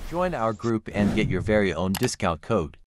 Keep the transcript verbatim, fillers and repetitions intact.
Join our group and get your very own discount code.